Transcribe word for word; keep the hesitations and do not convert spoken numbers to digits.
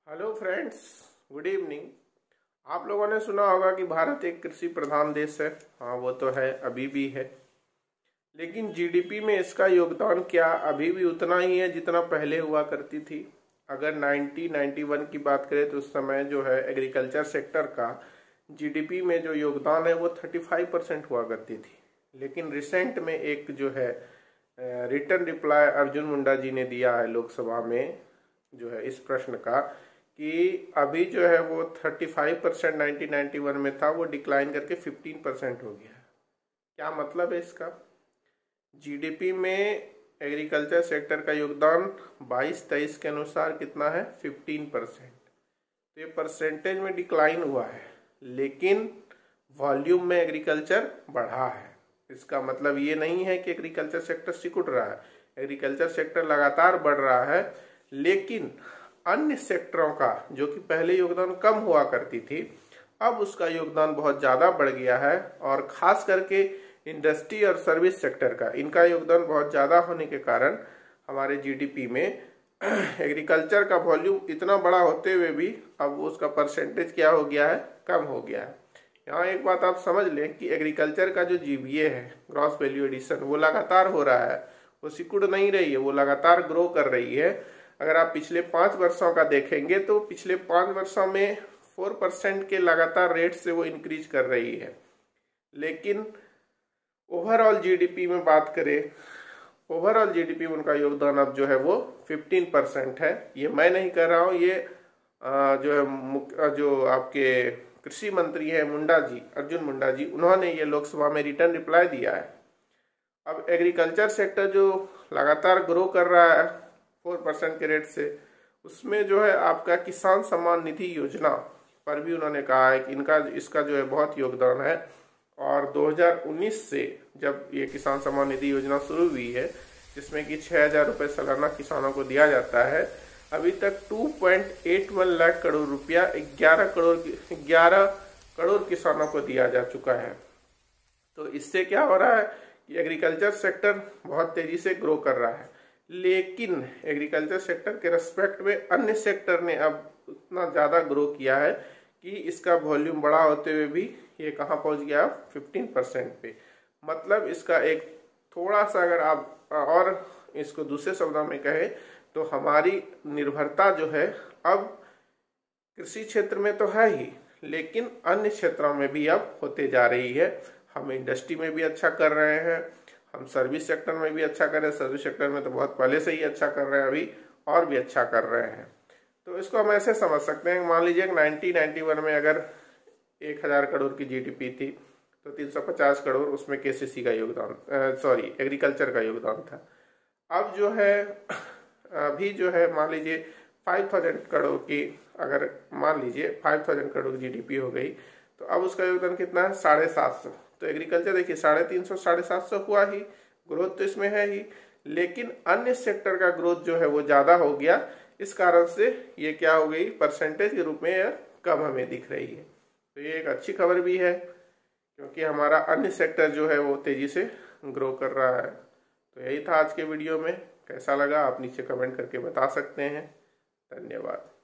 Hello friends, good evening. आप लोगों ने सुना होगा कि भारत एक कृषि प्रधान देश है। हाँ, वो तो है, अभी भी है। लेकिन जीडीपी में इसका योगदान क्या अभी भी उतना ही है जितना पहले हुआ करती थी। अगर नाइनटीन नाइंटी वन की बात करें तो उस समय जो है एग्रीकल्चर सेक्टर का जीडीपी में जो योगदान है वो थर्टी फाइव परसेंट हुआ करती थी। लेकिन रिसेंट में एक जो है रिटर्न रिप्लाई अर्जुन मुंडा जी ने दिया है लोकसभा में जो है इस प्रश्न का कि अभी जो है वो पैंतीस परसेंट नाइनटीन नाइंटी वन में था, वो डिक्लाइन करके पंद्रह परसेंट हो गया। क्या मतलब है इसका? जीडीपी में एग्रीकल्चर सेक्टर का योगदान बाईस तेईस के अनुसार कितना है? पंद्रह परसेंट। तो ये परसेंटेज में डिक्लाइन हुआ है, लेकिन वॉल्यूम में एग्रीकल्चर बढ़ा है। इसका मतलब ये नहीं है कि एग्रीकल्चर सेक्टर सिकुड़ रहा है। एग्रीकल्चर सेक्टर लगातार बढ़ रहा है, लेकिन अन्य सेक्टरों का जो कि पहले योगदान कम हुआ करती थी, अब उसका योगदान बहुत ज़्यादा बढ़ गया है। और खास करके इंडस्ट्री और सर्विस सेक्टर का, इनका योगदान बहुत ज़्यादा होने के कारण हमारे जीडीपी में एग्रीकल्चर का वॉल्यूम इतना बड़ा होते हुए भी अब उसका परसेंटेज क्या हो गया है? कम हो गया है। यहाँ एक बात आप समझ लें कि एग्रीकल्चर का जो जीवीए है, ग्रॉस वैल्यू एडिशन, वो लगातार हो रहा है, वो सिकुड़ नहीं रही है, वो लगातार ग्रो कर रही है। अगर आप पिछले पाँच वर्षों का देखेंगे तो पिछले पाँच वर्षों में फोर परसेंट के लगातार रेट से वो इंक्रीज कर रही है। लेकिन ओवरऑल जीडीपी में बात करें, ओवरऑल जीडीपी में उनका योगदान अब जो है वो पंद्रह परसेंट है। ये मैं नहीं कर रहा हूँ, ये जो है जो आपके कृषि मंत्री है मुंडा जी, अर्जुन मुंडा जी, उन्होंने ये लोकसभा में रिटर्न रिप्लाई दिया है। अब एग्रीकल्चर सेक्टर जो लगातार ग्रो कर रहा है फोर परसेंट के रेट से, उसमें जो है आपका किसान सम्मान निधि योजना पर भी उन्होंने कहा है कि इनका इसका जो है बहुत योगदान है। और दो हज़ार उन्नीस से जब ये किसान सम्मान निधि योजना शुरू हुई है, जिसमें कि छः हज़ार रुपये सालाना किसानों को दिया जाता है, अभी तक दो पॉइंट आठ एक लाख करोड़ रुपया ग्यारह करोड़ ग्यारह करोड़ किसानों को दिया जा चुका है। तो इससे क्या हो रहा है कि एग्रीकल्चर सेक्टर बहुत तेजी से ग्रो कर रहा है। लेकिन एग्रीकल्चर सेक्टर के रेस्पेक्ट में अन्य सेक्टर ने अब उतना ज़्यादा ग्रो किया है कि इसका वॉल्यूम बड़ा होते हुए भी ये कहाँ पहुँच गया? पंद्रह परसेंट पे। मतलब इसका एक थोड़ा सा अगर आप और इसको दूसरे शब्दों में कहें तो हमारी निर्भरता जो है अब कृषि क्षेत्र में तो है ही, लेकिन अन्य क्षेत्रों में भी अब होते जा रही है। हम इंडस्ट्री में भी अच्छा कर रहे हैं, हम सर्विस सेक्टर में भी अच्छा कर रहे हैं। सर्विस सेक्टर में तो बहुत पहले से ही अच्छा कर रहे हैं, अभी और भी अच्छा कर रहे हैं। तो इसको हम ऐसे समझ सकते हैं, मान लीजिए नाइनटीन नाइंटी वन में अगर एक हज़ार करोड़ की जीडीपी थी तो तीन सौ पचास करोड़ उसमें केसीसी का योगदान, सॉरी एग्रीकल्चर का योगदान था। अब जो है अभी जो है मान लीजिए पाँच हज़ार करोड़ की, अगर मान लीजिए पाँच हज़ार करोड़ की जीडीपी हो गई, तो अब उसका योगदान कितना है? साढ़े सात सौ। तो एग्रीकल्चर देखिए साढ़े तीन सौ साढ़े सात सौ हुआ ही, ग्रोथ तो इसमें है ही, लेकिन अन्य सेक्टर का ग्रोथ जो है वो ज़्यादा हो गया। इस कारण से ये क्या हो गई? परसेंटेज के रूप में यह कम हमें दिख रही है। तो ये एक अच्छी खबर भी है, क्योंकि हमारा अन्य सेक्टर जो है वो तेज़ी से ग्रो कर रहा है। तो यही था आज के वीडियो में। कैसा लगा आप नीचे कमेंट करके बता सकते हैं। धन्यवाद।